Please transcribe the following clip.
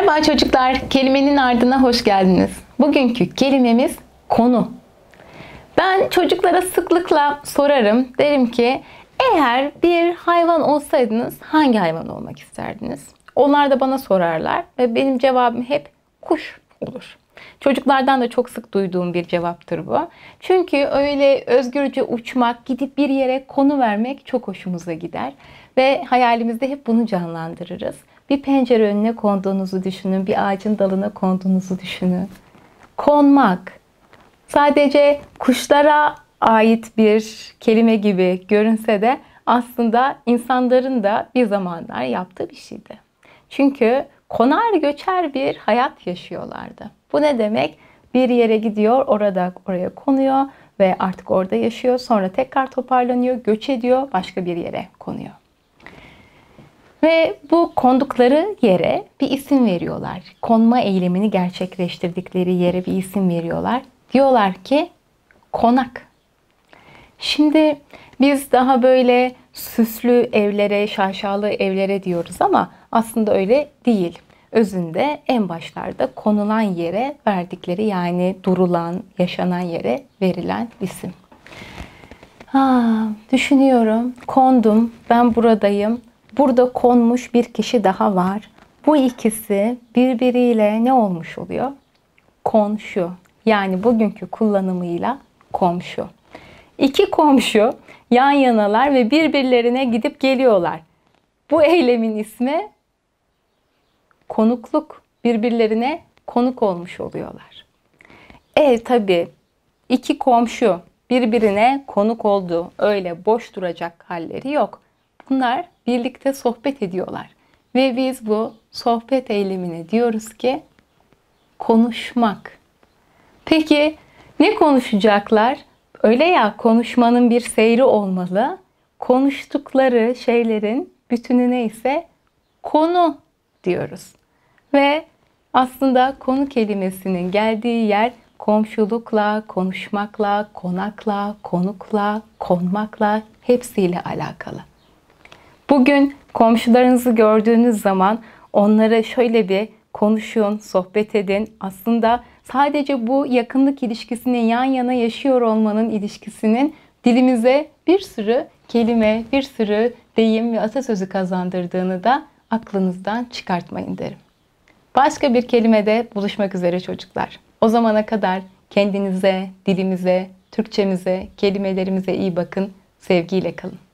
Merhaba çocuklar, kelimenin ardına hoş geldiniz. Bugünkü kelimemiz konu. Ben çocuklara sıklıkla sorarım, derim ki eğer bir hayvan olsaydınız hangi hayvan olmak isterdiniz? Onlar da bana sorarlar ve benim cevabım hep kuş olur. Çocuklardan da çok sık duyduğum bir cevaptır bu. Çünkü öyle özgürce uçmak, gidip bir yere konu vermek çok hoşumuza gider. Ve hayalimizde hep bunu canlandırırız. Bir pencere önüne konduğunuzu düşünün, bir ağacın dalına konduğunuzu düşünün. Konmak sadece kuşlara ait bir kelime gibi görünse de aslında insanların da bir zamanlar yaptığı bir şeydi. Çünkü konar göçer bir hayat yaşıyorlardı. Bu ne demek? Bir yere gidiyor, oraya konuyor ve artık orada yaşıyor. Sonra tekrar toparlanıyor, göç ediyor, başka bir yere konuyor. Ve bu kondukları yere bir isim veriyorlar. Konma eylemini gerçekleştirdikleri yere bir isim veriyorlar. Diyorlar ki konak. Şimdi biz daha böyle süslü evlere, şaşalı evlere diyoruz ama aslında öyle değil. Özünde en başlarda konulan yere verdikleri, yani durulan, yaşanan yere verilen isim. Düşünüyorum, kondum, ben buradayım. Burada konmuş bir kişi daha var. Bu ikisi birbiriyle ne olmuş oluyor? Komşu. Yani bugünkü kullanımıyla komşu. İki komşu yan yanalar ve birbirlerine gidip geliyorlar. Bu eylemin ismi konukluk. Birbirlerine konuk olmuş oluyorlar. Tabii iki komşu birbirine konuk oldu. Öyle boş duracak halleri yok. Bunlar birlikte sohbet ediyorlar. Ve biz bu sohbet eylemine diyoruz ki konuşmak. Peki ne konuşacaklar? Öyle ya, konuşmanın bir seyri olmalı. Konuştukları şeylerin bütünü neyse konu diyoruz. Ve aslında konu kelimesinin geldiği yer komşulukla, konuşmakla, konakla, konukla, konmakla hepsiyle alakalı. Bugün komşularınızı gördüğünüz zaman onlara şöyle bir konuşun, sohbet edin. Aslında sadece bu yakınlık ilişkisinin, yan yana yaşıyor olmanın ilişkisinin dilimize bir sürü kelime, bir sürü deyim ve atasözü kazandırdığını da aklınızdan çıkartmayın derim. Başka bir kelimede buluşmak üzere çocuklar. O zamana kadar kendinize, dilimize, Türkçemize, kelimelerimize iyi bakın. Sevgiyle kalın.